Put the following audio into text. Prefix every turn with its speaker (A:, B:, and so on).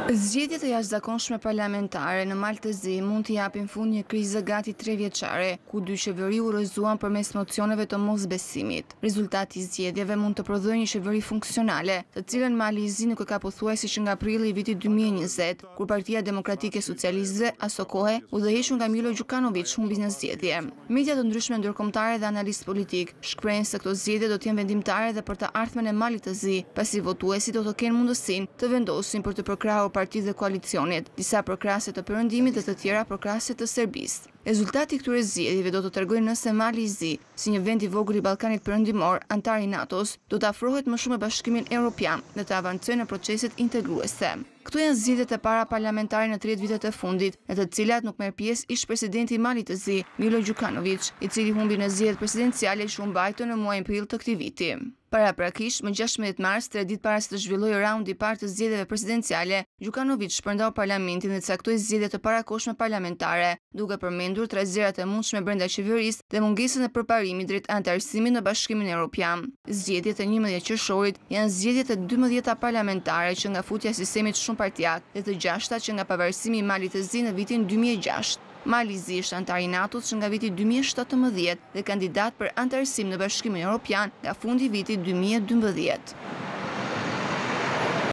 A: Zgjedhjet e jashtëzakonshme parlamentare në Maltëzi mund t'i japin fund një krize gati 3 vjeçare, ku dy qeveri urrëzuan përmes mocioneve të mosbesimit. Rezultati i zgjedhjeve mund të prodhojë një qeveri funksionale, të cilën Malizi nuk e ka pothuajse që nga prilli i vitit 2020, kur Partia Demokratike Socialistëve aso kohe udhëhequr nga Milo Đukanović humbi në zgjedhje. Media të ndryshme ndërkombëtare dhe analistë politik shprehin se këto zgjedhje do të jenë vendimtare dhe për të ardhmen e Malit të Zi, pasi votuesit do të kenë mundësinë të vendosin për të përkrahur partitë dhe koalicionit, disa përkrahëse të Perëndimit dhe të tjera përkrahëse të Serbisë. Rezultati i këtyre zgjedhjeve do të tregojë nëse Mali i Zi, si një vend i vogël i Ballkanit Perëndimor, antar i NATO-s, do të afrohet më shumë me Bashkimin Evropian dhe të avancojë në proceset integruese. Këto janë zgjedhjet e para parlamentare në 30 vitet e fundit, në të cilat nuk merr pjesë ish presidenti i Malit të Zi, Milo Đukanović, i cili humbi në zgjedhjet presidenciale që u mbajtën në muajin prill të këtij viti. Paraprakisht, më 16 mars, 3 ditë para se të zhvillojë raundi i parë të zgjedhjeve presidenciale, Đukanović shpërndau parlamentin dhe caktoi zgjedhje të parakohshme parlamentare, duke përmendur trazërat e mundshme brenda qeverisë dhe mungesën e përparimit drejt anëtarësimit në Bashkimin Evropian. Zgjedhjet e 11 qershorit janë zgjedhjet e 12-ta parlamentare që nga futja e sistemit shumëpartiak dhe të 6-ta që nga pavarësimi i Malit të Zi në vitin 2006. Mali i Zi është antar i NATO-s që nga viti 2017 dhe kandidat për anëtarësim në Bashkimin Evropian nga fundi i vitit 2012.